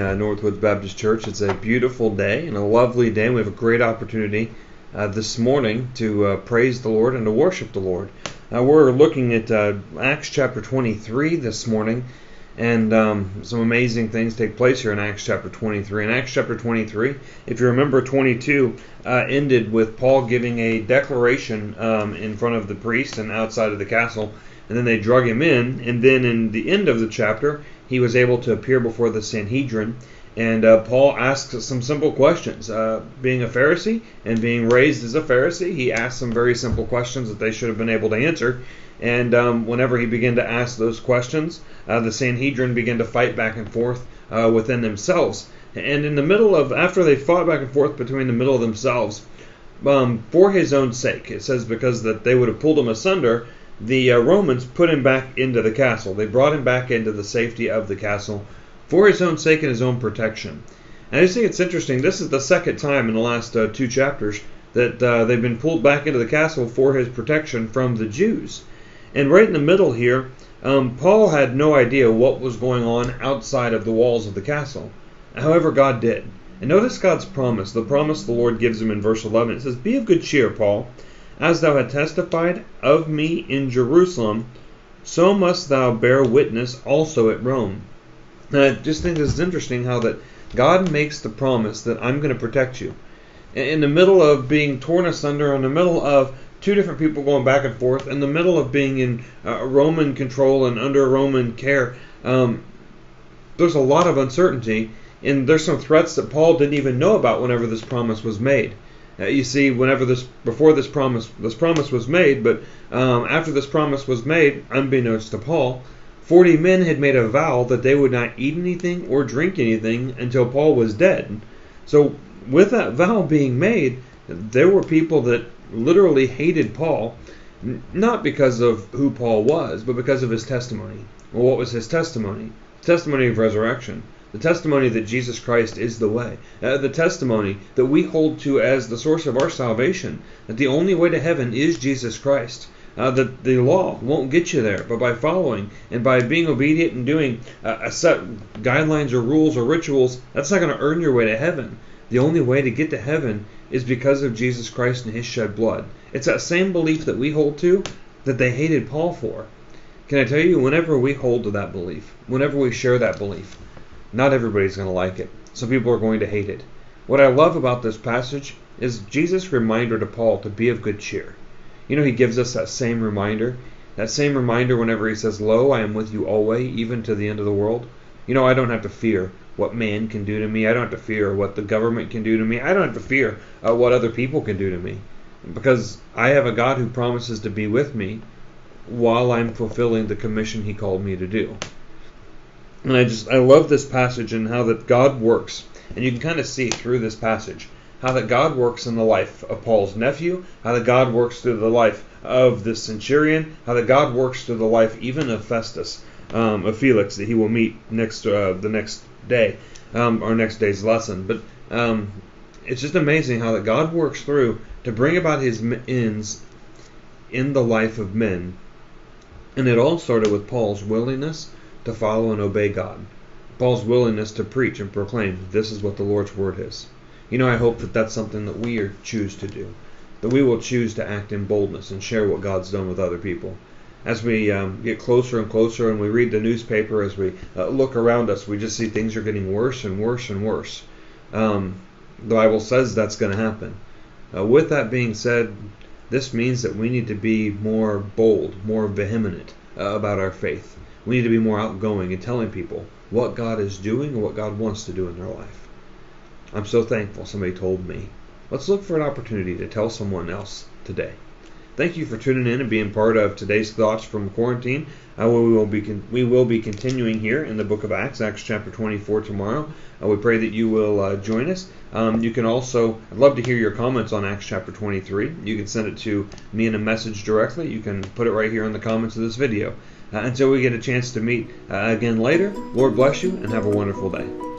Northwoods Baptist Church. It's a beautiful day and a lovely day. We have a great opportunity this morning to praise the Lord and to worship the Lord. We're looking at Acts chapter 23 this morning, and some amazing things take place here in Acts chapter 23. In Acts chapter 23, if you remember, 22 ended with Paul giving a declaration in front of the priest and outside of the castle, and then they drug him in, and then in the end of the chapter, he was able to appear before the Sanhedrin, and Paul asks some simple questions. Being a Pharisee and being raised as a Pharisee, he asked some very simple questions that they should have been able to answer. And whenever he began to ask those questions, the Sanhedrin began to fight back and forth within themselves. And in the middle of, after they fought back and forth between the middle of themselves, for his own sake, it says because that they would have pulled him asunder, the Romans put him back into the castle. They brought him back into the safety of the castle for his own sake and his own protection. And I just think it's interesting. This is the second time in the last two chapters that they've been pulled back into the castle for his protection from the Jews. And right in the middle here, Paul had no idea what was going on outside of the walls of the castle. However, God did. And notice God's promise, the promise the Lord gives him in verse 11. It says, "Be of good cheer, Paul. As thou hast testified of me in Jerusalem, so must thou bear witness also at Rome." And I just think this is interesting how that God makes the promise that I'm going to protect you. In the middle of being torn asunder, in the middle of two different people going back and forth, in the middle of being in Roman control and under Roman care, there's a lot of uncertainty, and there's some threats that Paul didn't even know about whenever this promise was made. You see, before this promise was made, but after this promise was made, unbeknownst to Paul, 40 men had made a vow that they would not eat anything or drink anything until Paul was dead. So with that vow being made, there were people that literally hated Paul, not because of who Paul was, but because of his testimony. Well, what was his testimony? Testimony of resurrection. The testimony that Jesus Christ is the way. The testimony that we hold to as the source of our salvation. That the only way to heaven is Jesus Christ. That the law won't get you there, but by following and by being obedient and doing a set guidelines or rules or rituals, that's not going to earn your way to heaven. The only way to get to heaven is because of Jesus Christ and his shed blood. It's that same belief that we hold to that they hated Paul for. Can I tell you, whenever we hold to that belief, whenever we share that belief, not everybody's going to like it. Some people are going to hate it. What I love about this passage is Jesus' reminder to Paul to be of good cheer. You know, he gives us that same reminder whenever he says, "Lo, I am with you always, even to the end of the world." You know, I don't have to fear what man can do to me. I don't have to fear what the government can do to me. I don't have to fear what other people can do to me. Because I have a God who promises to be with me while I'm fulfilling the commission he called me to do. And I love this passage and how that God works. And you can kind of see through this passage how that God works in the life of Paul's nephew, how that God works through the life of the centurion, how that God works through the life even of Festus, of Felix, that he will meet the next day, or next day's lesson. But it's just amazing how that God works through to bring about his ends in the life of men. And it all started with Paul's willingness to follow and obey God. Paul's willingness to preach and proclaim, this is what the Lord's word is. You know, I hope that that's something that we choose to do. That we will choose to act in boldness and share what God's done with other people. As we get closer and closer and we read the newspaper, as we look around us, we just see things are getting worse and worse and worse. The Bible says that's going to happen. With that being said, this means that we need to be more bold, more vehement about our faith. We need to be more outgoing in telling people what God is doing and what God wants to do in their life. I'm so thankful somebody told me. Let's look for an opportunity to tell someone else today. Thank you for tuning in and being part of today's Thoughts from Quarantine. We will be continuing here in the book of Acts, Acts chapter 24 tomorrow. We pray that you will join us. You can also, I'd love to hear your comments on Acts chapter 23. You can send it to me in a message directly. You can put it right here in the comments of this video. Until we get a chance to meet again later, Lord bless you and have a wonderful day.